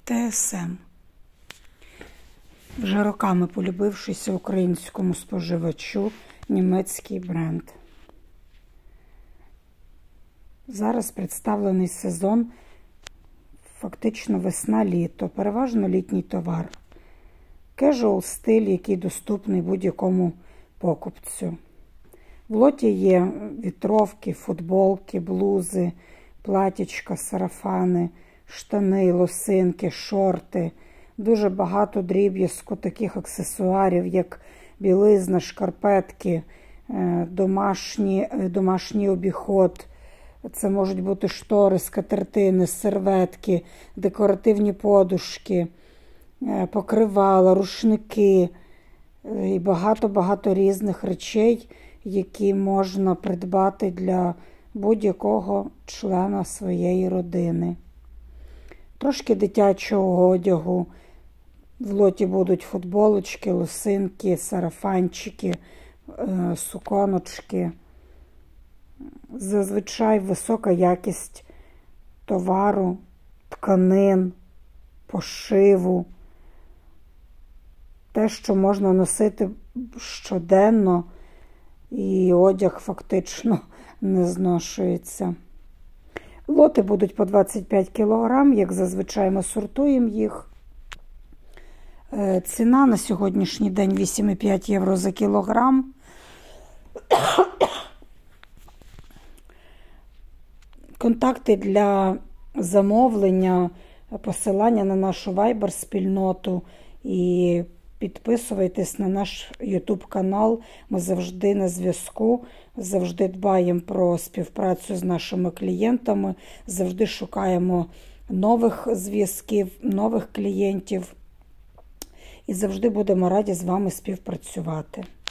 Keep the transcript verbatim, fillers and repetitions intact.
Те ес ем. Вже роками полюбившийся українському споживачу німецький бренд. Зараз представлений сезон, фактично весна-літо, переважно літній товар. Кежуал стиль, який доступний будь-якому покупцю. В лоті є вітровки, футболки, блузи, платічка, сарафани, штани, лосинки, шорти. Дуже багато дріб'язку таких аксесуарів, як білизна, шкарпетки, домашні, домашній обіход. Це можуть бути штори, скатертини, серветки, декоративні подушки, покривала, рушники і багато-багато різних речей, які можна придбати для будь-якого члена своєї родини. Трошки дитячого одягу. В лоті будуть футболочки, лосинки, сарафанчики, суконочки. Зазвичай висока якість товару, тканин, пошиву. Те, що можна носити щоденно, і одяг фактично не зношується. Лоти будуть по двадцять п'ять кілограм, як зазвичай ми сортуємо їх. Ціна на сьогоднішній день вісім і п'ять євро за кілограм. Контакти для замовлення, посилання на нашу вайбер-спільноту і підписуйтесь на наш ютуб канал. Ми завжди на зв'язку, завжди дбаємо про співпрацю з нашими клієнтами, завжди шукаємо нових зв'язків, нових клієнтів і завжди будемо раді з вами співпрацювати.